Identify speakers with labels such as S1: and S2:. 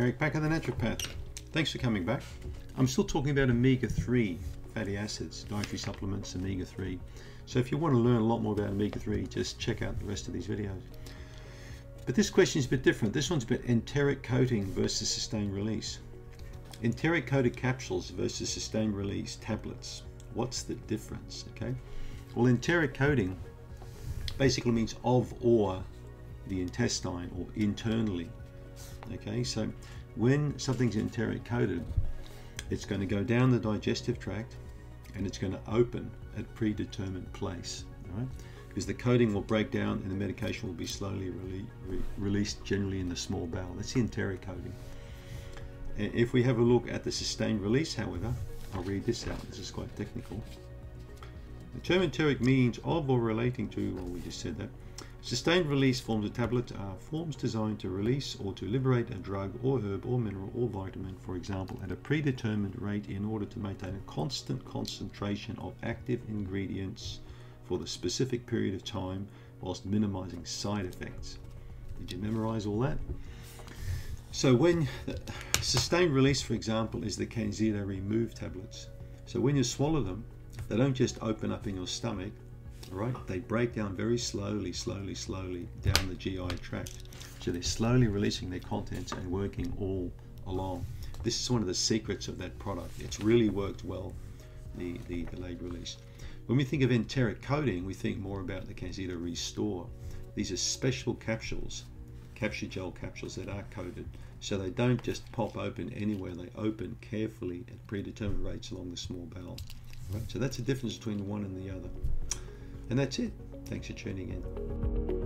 S1: Eric back at the Naturopath. Thanks for coming back. I'm still talking about omega-3 fatty acids, dietary supplements, omega-3. So if you want to learn a lot more about omega-3, just check out the rest of these videos. But this question is a bit different. This one's about enteric coating versus sustained release. Enteric coated capsules versus sustained release tablets. What's the difference? Okay. Well, enteric coating basically means of or the intestine or internally. Okay, so when something's enteric coated, it's going to go down the digestive tract and it's going to open at predetermined place, all right? Because the coating will break down and the medication will be slowly released, generally in the small bowel. That's the enteric coating. And if we have a look at the sustained release, however, I'll read this out. This is quite technical. The term enteric means of or relating to, well, we just said that. Sustained release forms of tablets are forms designed to release or to liberate a drug or herb or mineral or vitamin, for example, at a predetermined rate in order to maintain a constant concentration of active ingredients for the specific period of time whilst minimizing side effects. Did you memorize all that? So when sustained release, for example, is the Candida Remove tablets. So when you swallow them, they don't just open up in your stomach, right? They break down very slowly down the GI tract. So they're slowly releasing their contents and working all along. This is one of the secrets of that product. It's really worked well, the delayed release. When we think of enteric coating, we think more about the Candida Restore. These are special capsules, Capsugel capsules that are coated. So they don't just pop open anywhere. They open carefully at predetermined rates along the small bowel. Right? So that's the difference between one and the other. And that's it. Thanks for tuning in.